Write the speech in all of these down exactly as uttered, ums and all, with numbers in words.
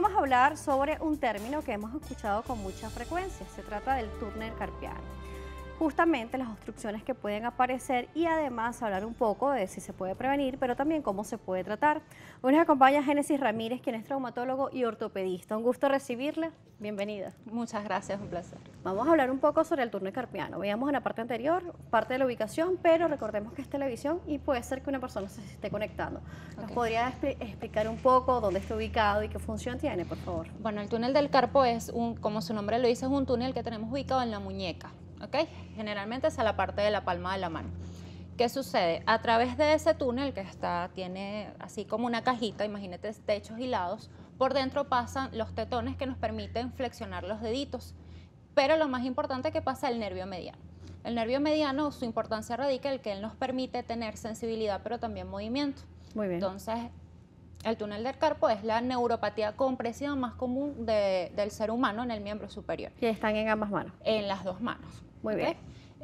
vamos a hablar sobre un término que hemos escuchado con mucha frecuencia. Se trata del túnel carpiano. Justamente las obstrucciones que pueden aparecer y además hablar un poco de si se puede prevenir, pero también cómo se puede tratar. Hoy nos acompaña Génesis Ramírez, quien es traumatólogo y ortopedista. Un gusto recibirla. Bienvenida. Muchas gracias, un placer. Vamos a hablar un poco sobre el túnel carpiano. Veíamos en la parte anterior parte de la ubicación, pero recordemos que es televisión y puede ser que una persona se esté conectando. ¿Nos Okay. podría expl- explicar un poco dónde está ubicado y qué función tiene, por favor? Bueno, el túnel del carpo es, un, como su nombre lo dice, es un túnel que tenemos ubicado en la muñeca, ¿ok? Generalmente es a la parte de la palma de la mano. ¿Qué sucede? A través de ese túnel que está, tiene así como una cajita, imagínate techos y lados, por dentro pasan los tetones que nos permiten flexionar los deditos. Pero lo más importante es que pasa el nervio mediano. El nervio mediano, su importancia radica en que él nos permite tener sensibilidad, pero también movimiento. Muy bien. Entonces, el túnel del carpo es la neuropatía compresiva más común de, del ser humano en el miembro superior. Y están en ambas manos. En las dos manos. Muy ¿ok? bien.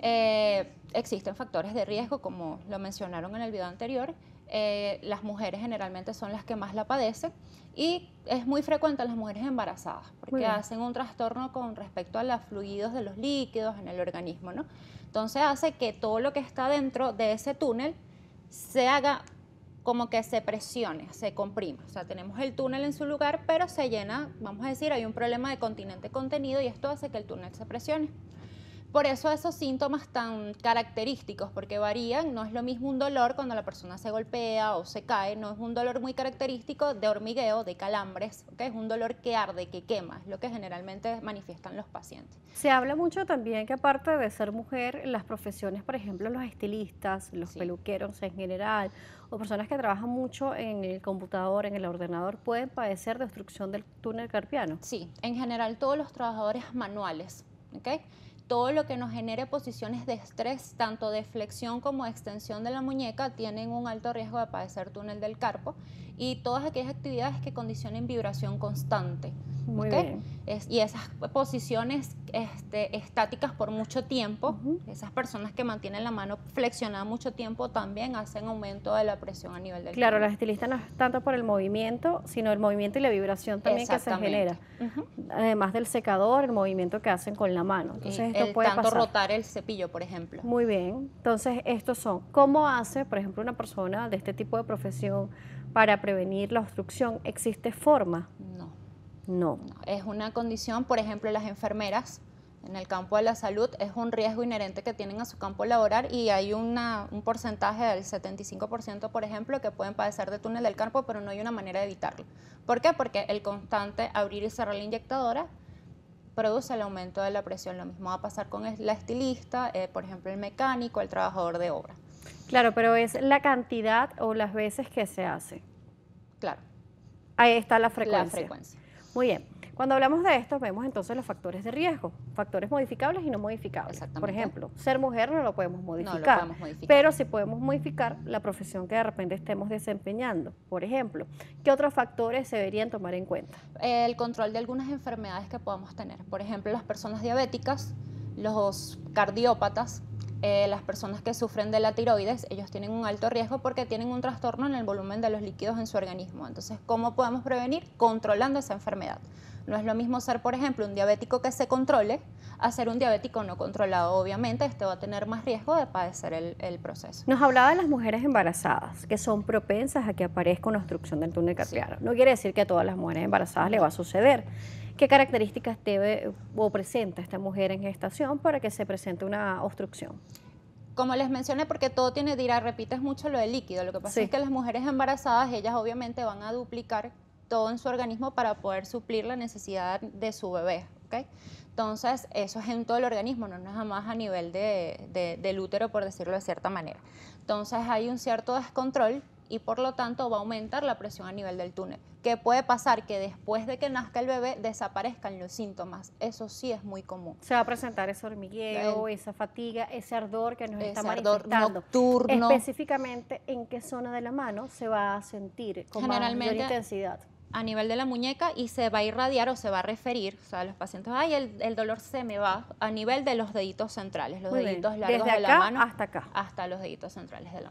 Eh, existen factores de riesgo, como lo mencionaron en el video anterior. Eh, las mujeres generalmente son las que más la padecen y es muy frecuente en las mujeres embarazadas porque hacen un trastorno con respecto a los fluidos de los líquidos en el organismo, ¿no? Entonces hace que todo lo que está dentro de ese túnel se haga como que se presione, se comprima. O sea, tenemos el túnel en su lugar, pero se llena, vamos a decir, hay un problema de continente contenido y esto hace que el túnel se presione. Por eso esos síntomas tan característicos, porque varían, no es lo mismo un dolor cuando la persona se golpea o se cae, no es un dolor muy característico de hormigueo, de calambres, ¿okay? Es un dolor que arde, que quema, es lo que generalmente manifiestan los pacientes. Se habla mucho también que aparte de ser mujer, las profesiones, por ejemplo, los estilistas, los Sí. peluqueros en general, o personas que trabajan mucho en el computador, en el ordenador, pueden padecer de obstrucción del túnel carpiano. Sí, en general todos los trabajadores manuales, ¿ok? Todo lo que nos genere posiciones de estrés, tanto de flexión como de extensión de la muñeca, tienen un alto riesgo de padecer túnel del carpo y todas aquellas actividades que condicionen vibración constante. Muy ¿ok? bien. Es, y esas posiciones este, estáticas por mucho tiempo, Ujú. esas personas que mantienen la mano flexionada mucho tiempo también hacen aumento de la presión a nivel del Claro, túnel. las estilistas no es tanto por el movimiento, sino el movimiento y la vibración también que se Exactamente. genera. Ujú. Además del secador, el movimiento que hacen con la mano. Entonces Y esto el puede tanto pasar. rotar el cepillo, por ejemplo. Muy bien. Entonces estos son, ¿cómo hace, por ejemplo, una persona de este tipo de profesión para prevenir la obstrucción? ¿Existe forma? No. No. No, es una condición, por ejemplo, las enfermeras en el campo de la salud es un riesgo inherente que tienen a su campo laboral y hay una, un porcentaje del setenta y cinco por ciento, por ejemplo, que pueden padecer de túnel del carpo, pero no hay una manera de evitarlo. ¿Por qué? Porque el constante abrir y cerrar la inyectadora produce el aumento de la presión. Lo mismo va a pasar con el- la estilista, eh, por ejemplo, el mecánico, el trabajador de obra. Claro, pero es la cantidad o las veces que se hace. Claro, Ahí está la frecuencia. la frecuencia. Muy bien. Cuando hablamos de esto, vemos entonces los factores de riesgo, factores modificables y no modificables. Por Exactamente. ejemplo, ser mujer no lo podemos modificar, No lo podemos modificar. pero sí podemos modificar la profesión que de repente estemos desempeñando. Por ejemplo, ¿qué otros factores se deberían tomar en cuenta? El control de algunas enfermedades que podamos tener. Por ejemplo, las personas diabéticas, los cardiópatas, eh, las personas que sufren de la tiroides, ellos tienen un alto riesgo porque tienen un trastorno en el volumen de los líquidos en su organismo. Entonces, ¿cómo podemos prevenir? Controlando esa enfermedad. No es lo mismo ser, por ejemplo, un diabético que se controle a ser un diabético no controlado. Obviamente, este va a tener más riesgo de padecer el, el proceso. Nos hablaba de las mujeres embarazadas, que son propensas a que aparezca una obstrucción del túnel carpiano. No quiere decir que a todas las mujeres embarazadas le va a suceder. ¿Qué características debe o presenta esta mujer en gestación para que se presente una obstrucción? Como les mencioné, porque todo tiene, dirá, repites mucho lo del líquido. Lo que pasa Sí. es que las mujeres embarazadas, ellas obviamente van a duplicar todo en su organismo para poder suplir la necesidad de su bebé, ¿ok? Entonces, eso es en todo el organismo, no nada más a nivel de, de, del útero, por decirlo de cierta manera. Entonces, hay un cierto descontrol y por lo tanto va a aumentar la presión a nivel del túnel. ¿Qué puede pasar? Que después de que nazca el bebé desaparezcan los síntomas. Eso sí es muy común. Se va a presentar ese hormigueo, El- esa fatiga, ese ardor que nos Ese está ardor manifestando. nocturno. Específicamente, ¿en qué zona de la mano se va a sentir con mayor Generalmente- intensidad? A nivel de la muñeca y se va a irradiar o se va a referir, o sea, los pacientes, ay, el, el dolor se me va, a nivel de los deditos centrales, los Muy bien. deditos largos Desde de acá la mano hasta acá. hasta los deditos centrales de la mano.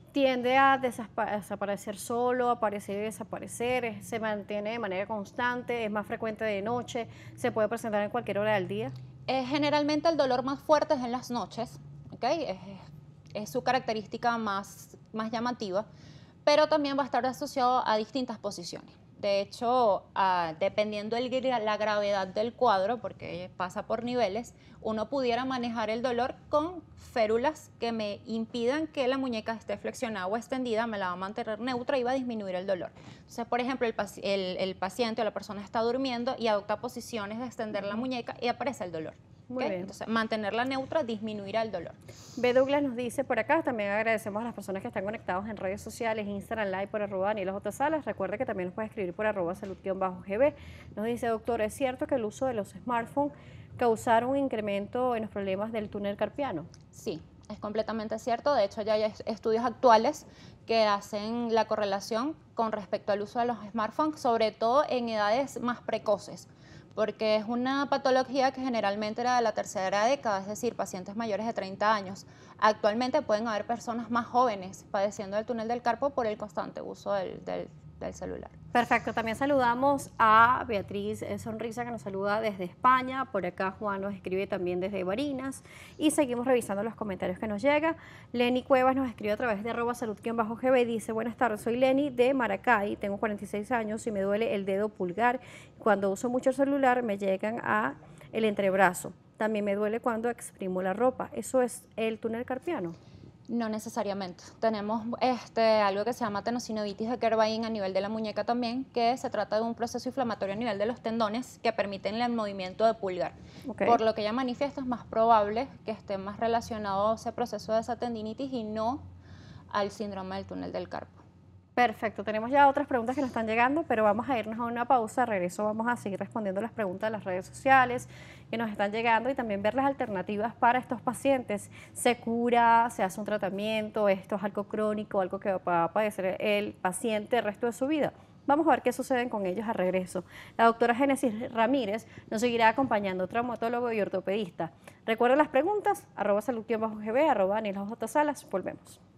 ¿Tiende a desapa- desaparecer solo, aparecer y desaparecer? ¿Es- ¿Se mantiene de manera constante? ¿Es más frecuente de noche? ¿Se puede presentar en cualquier hora del día? Eh, generalmente el dolor más fuerte es en las noches, ¿ok? Es, es su característica más, más llamativa, pero también va a estar asociado a distintas posiciones. De hecho, ah, dependiendo el gra- la gravedad del cuadro, porque pasa por niveles, uno pudiera manejar el dolor con férulas que me impidan que la muñeca esté flexionada o extendida, me la va a mantener neutra y va a disminuir el dolor. Entonces, por ejemplo, el, paci- el- el paciente o la persona está durmiendo y adopta posiciones de extender la muñeca y aparece el dolor. Muy ¿Ok? bien. Entonces, mantenerla neutra disminuirá el dolor. B. Douglas nos dice por acá, también agradecemos a las personas que están conectados en redes sociales, Instagram Live por arroba Daniela J. Salas. Recuerde que también nos puede escribir por arroba salud-G B. Nos dice, doctor, ¿es cierto que el uso de los smartphones causaron un incremento en los problemas del túnel carpiano? Sí, es completamente cierto. De hecho, ya hay es- estudios actuales que hacen la correlación con respecto al uso de los smartphones, sobre todo en edades más precoces, porque es una patología que generalmente era de la tercera década, es decir, pacientes mayores de treinta años. Actualmente pueden haber personas más jóvenes padeciendo del túnel del carpo por el constante uso del, del- del celular. Perfecto, también saludamos a Beatriz eh, Sonrisa que nos saluda desde España, por acá Juan nos escribe también desde Barinas y seguimos revisando los comentarios que nos llegan. Lenny Cuevas nos escribe a través de arroba salud-G B y dice, buenas tardes, soy Lenny de Maracay, tengo cuarenta y seis años y me duele el dedo pulgar. Cuando uso mucho el celular me llegan a el entrebrazo. También me duele cuando exprimo la ropa. ¿Eso es el túnel carpiano? No necesariamente. Tenemos este, algo que se llama tenosinovitis de Kervain a nivel de la muñeca también, que se trata de un proceso inflamatorio a nivel de los tendones que permiten el movimiento de pulgar. Ok. Por lo que ella manifiesta, es más probable que esté más relacionado a ese proceso de esa tendinitis y no al síndrome del túnel del carpo. Perfecto, tenemos ya otras preguntas que nos están llegando, pero vamos a irnos a una pausa. Regreso, vamos a seguir respondiendo las preguntas de las redes sociales que nos están llegando y también ver las alternativas para estos pacientes. ¿Se cura? ¿Se hace un tratamiento? ¿Esto es algo crónico, algo que va a padecer el paciente el resto de su vida? Vamos a ver qué sucede con ellos al regreso. La doctora Génesis Ramírez nos seguirá acompañando, traumatólogo y ortopedista. Recuerda las preguntas, arroba salud-G B, arroba Daniela J. Salas. Volvemos.